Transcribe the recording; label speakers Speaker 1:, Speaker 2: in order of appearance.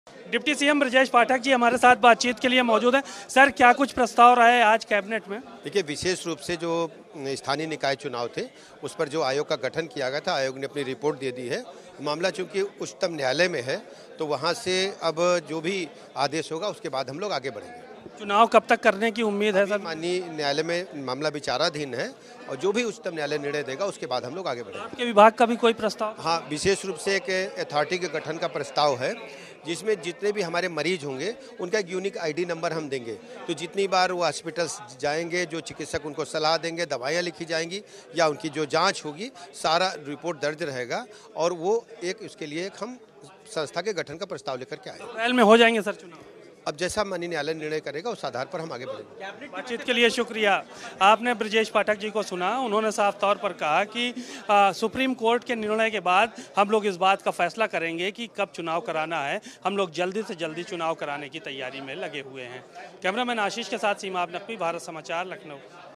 Speaker 1: Deputy CM Brajesh Pathak ji हमारे साथ बातचीत के लिए मौजूद हैं। सर, क्या कुछ प्रस्ताव रहा है आज कैबिनेट में?
Speaker 2: देखिए, विशेष रूप से जो स्थानीय निकाय चुनाव थे उस पर जो आयोग का गठन किया गया था, आयोग ने अपनी रिपोर्ट दे दी है। मामला चूंकि उच्चतम न्यायालय में है तो वहां से अब जो भी आदेश होगा उसके बाद हम लोग आगे बढ़ेंगे।
Speaker 1: चुनाव कब तक करने की उम्मीद है सर?
Speaker 2: माननीय न्यायालय में मामला विचाराधीन है और जो भी उच्चतम न्यायालय निर्णय देगा उसके बाद हम लोग आगे बढ़ेंगे।
Speaker 1: आपके विभाग का भी कोई प्रस्ताव?
Speaker 2: हाँ, विशेष रूप से एक अथॉरिटी के गठन का प्रस्ताव है जिसमें जितने भी हमारे मरीज होंगे उनका एक यूनिक आईडी नंबर हम देंगे। तो जितनी बार वो हॉस्पिटल जाएंगे, जो चिकित्सक उनको सलाह देंगे, दवाइयाँ लिखी जाएंगी या उनकी जो जांच होगी, सारा रिपोर्ट दर्ज रहेगा और वो एक उसके लिए एक हम संस्था के गठन का प्रस्ताव लेकर के आए।
Speaker 1: अप्रैल में हो जाएंगे सर चुनाव?
Speaker 2: अब जैसा माननीय न्यायालय निर्णय करेगा उस आधार पर हम आगे बढ़ेंगे।
Speaker 1: बातचीत के लिए शुक्रिया। आपने ब्रजेश पाठक जी को सुना, उन्होंने साफ तौर पर कहा कि सुप्रीम कोर्ट के निर्णय के बाद हम लोग इस बात का फैसला करेंगे कि कब चुनाव कराना है। हम लोग जल्दी से जल्दी चुनाव कराने की तैयारी में लगे हुए हैं। कैमरामैन आशीष के साथ सीमा नकवी, भारत समाचार, लखनऊ।